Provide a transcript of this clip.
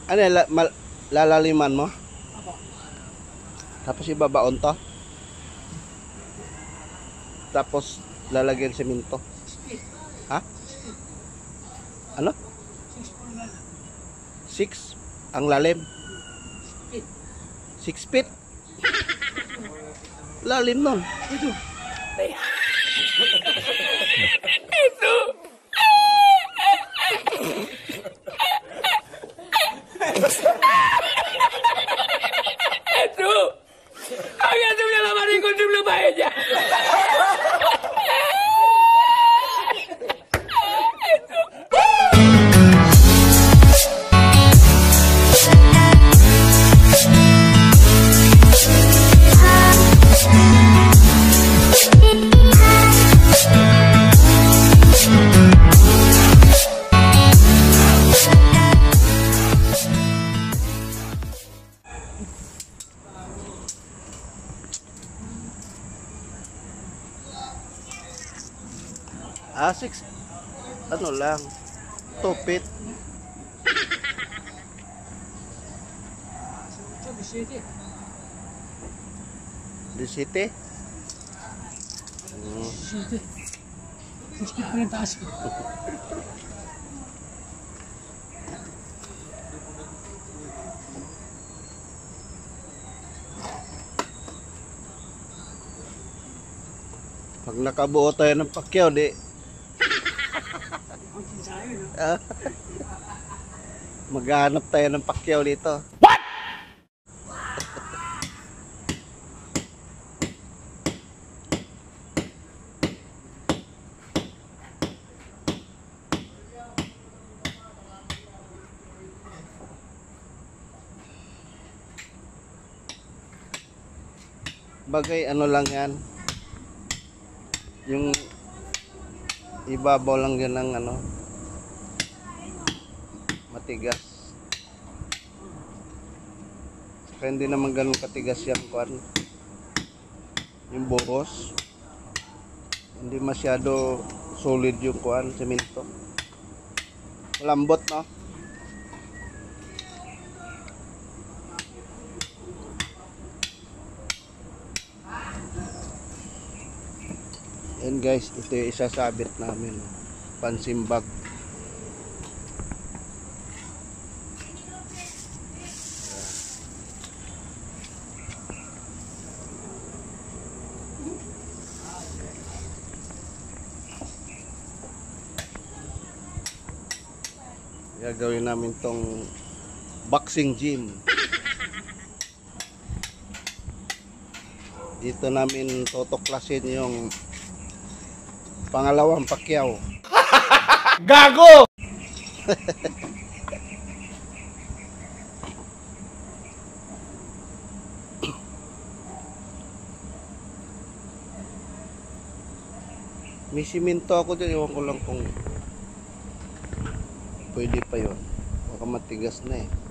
Ano yung lalaliman mo? Apo. Tapos ibabaon to. Tapos lalagyan semento. 6 feet. Ha? Ano? 6 po na lang. 6 ang lalim. 6 feet. 6 feet. Lalim nun. Ito. Ito! Ang ato na naman yung kundum na bayan niya! Ah, 6. Ano lang. 2 feet. Ito, bisiti. Di city. Bisiti. 6 feet pa yung taas ko. Pag nakabuo tayo ng pakyaw, di. Ang kinsayo, no? Maghanap tayo ng pakyaw dito. Bagay ano lang yan, yung ibabaw lang yan ng ano, matigas. Saka hindi naman ganun katigas yan, kuan. Yung buhos hindi masyado solid yung kuan, semento. Malambot, no? And guys, ito yung isasabit namin, pansimbag. Gagawin namin tong boxing gym. Dito namin tutuklasin yung pangalawang pakyaw. Gago! May simento ako dyan, iwan ko lang kung pwede pa yun. Baka matigas na eh.